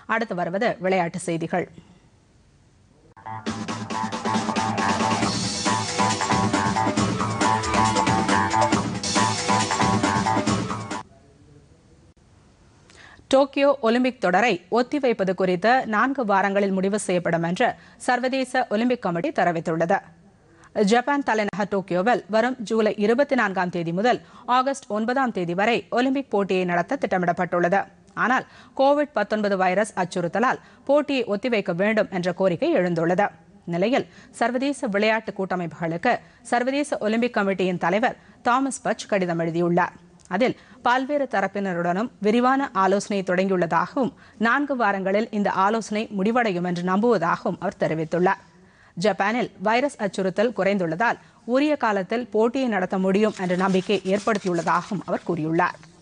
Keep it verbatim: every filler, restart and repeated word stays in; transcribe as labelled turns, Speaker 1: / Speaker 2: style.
Speaker 1: அடுத்து வருவது விளையாட்டு செய்திகள். டோக்கியோ ஒலிம்பிக் தொடரை ஒத்திவைப்பது குறித்து நான்கு வாரங்களில் முடிவு செய்யப்படும் என்று சர்வதேச ஒலிம்பிக் கமிட்டி தெரிவித்துள்ளது. ஜப்பான் தலைநகர் டோக்கியோவில் வரும் ஜூலை இருபத்தி நான்காம் தேதி முதல் ஆகஸ்ட் ஒன்பதாம் தேதி வரை ஒலிம்பிக் போட்டியை நடத்த திட்டமிடப்பட்டுள்ளது. ஆனால் கோவிட் பத்தொன்பது வைரஸ் அச்சுறுத்தலால் போட்டியை ஒத்திவைக்க வேண்டும் என்ற கோரிக்கை எழுந்துள்ளது. நிலையில் சர்வதேச விளையாட்டு கூட்டமைப்புகளுக்கு சர்வதேச ஒலிம்பிக் கமிட்டியின் தலைவர் தாமஸ் பச் கடிதம் எழுதியுள்ளார். அதில் பல்வேறு தரப்பினருடனும் விரிவான ஆலோசனை தொடங்கியுள்ளதாகவும் நான்கு வாரங்களில் இந்த ஆலோசனை முடிவடையும் என்று நம்புவதாகவும் அவர் தெரிவித்துள்ளார். ஜப்பானில் வைரஸ் அச்சுறுத்தல் குறைந்துள்ளதால் உரிய காலத்தில் போட்டியை நடத்த முடியும் என்ற நம்பிக்கை ஏற்படுத்தியுள்ளதாகவும் அவர் கூறியுள்ளார்.